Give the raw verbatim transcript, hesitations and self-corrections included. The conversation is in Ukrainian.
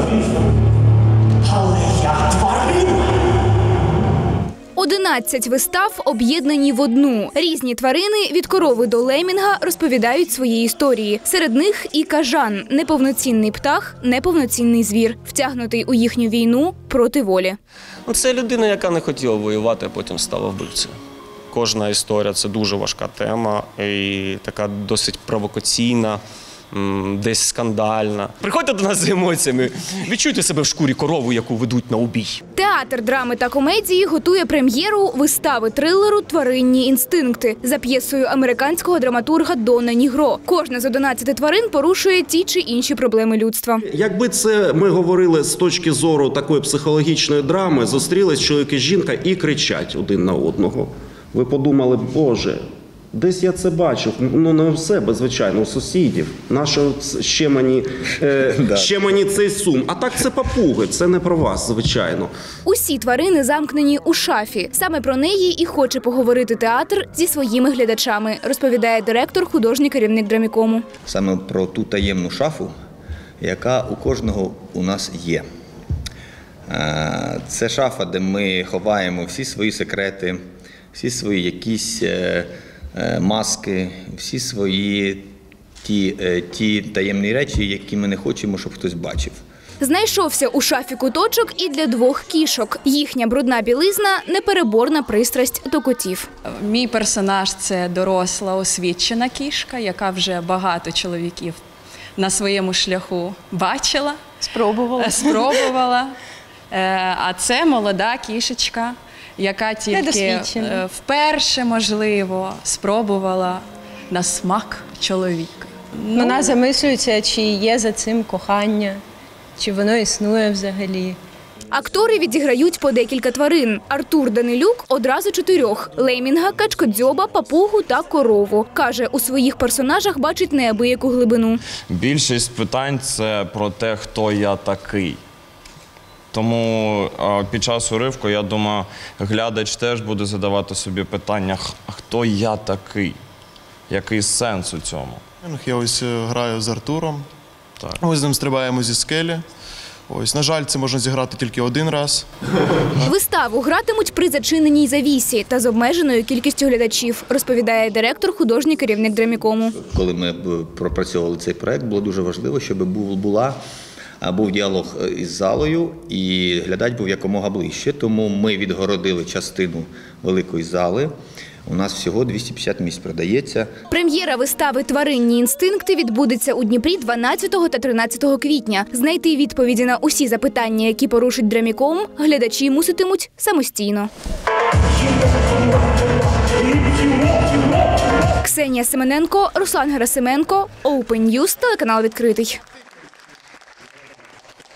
звісно. Але я тварина. одинадцять вистав об'єднані в одну. Різні тварини від корови до лемінга розповідають свої історії. Серед них і кажан – неповноцінний птах, неповноцінний звір, втягнутий у їхню війну проти волі. Це людина, яка не хотіла воювати, а потім стала вбивцею. Кожна історія – це дуже важка тема і така досить провокаційна, десь скандальна. Приходьте до нас з емоціями, відчуйте себе в шкурі корови, яку ведуть на убій. Театр драми та комедії готує прем'єру вистави трилеру «Тваринні інстинкти» за п'єсою американського драматурга Дона Нігро. Кожна з одинадцяти тварин порушує ті чи інші проблеми людства. Якби це ми говорили з точки зору такої психологічної драми, зустрілись чоловік і жінка і кричать один на одного. Ви подумали, боже, десь я це бачив, ну не у себе, звичайно, у сусідів. Нащо ще мені, е, ще мені цей сум? А так це папуги, це не про вас, звичайно. Усі тварини замкнені у шафі. Саме про неї і хоче поговорити театр зі своїми глядачами, розповідає директор, художній керівник Драмікому. Саме про ту таємну шафу, яка у кожного у нас є. Це шафа, де ми ховаємо всі свої секрети, всі свої якісь маски, всі свої ті, ті таємні речі, які ми не хочемо, щоб хтось бачив. Знайшовся у шафі куточок і для двох кішок. Їхня брудна білизна – непереборна пристрасть до котів. Мій персонаж – це доросла, освічена кішка, яка вже багато чоловіків на своєму шляху бачила. Спробувала. Спробувала. А це молода кішечка, яка тільки вперше, можливо, спробувала на смак чоловіка. Ну, вона замислюється, чи є за цим кохання, чи воно існує взагалі. Актори відіграють по декілька тварин. Артур Данилюк – одразу чотирьох – лемінга, качкодзьоба, папугу та корову. Каже, у своїх персонажах бачить неабияку глибину. Більшість питань – це про те, хто я такий. Тому під час уривку, я думаю, глядач теж буде задавати собі питання, хто я такий, який сенс у цьому. Я ось граю з Артуром, так. Ми з ним стрибаємо зі скелі. Ось, на жаль, це можна зіграти тільки один раз. Виставу гратимуть при зачиненій завісі та з обмеженою кількістю глядачів, розповідає директор, художній керівник Драмікому. Коли ми пропрацьовували цей проект, було дуже важливо, щоб була був діалог із залою і глядач був якомога ближче, тому ми відгородили частину великої зали. У нас всього двісті п'ятдесят місць продається. Прем'єра вистави «Тваринні інстинкти» відбудеться у Дніпрі дванадцятого та тринадцятого квітня. Знайти відповіді на усі запитання, які порушить Драміком, глядачі муситимуть самостійно. Ксенія Семененко, Руслан Герасименко, Open News, телеканал «Відкритий».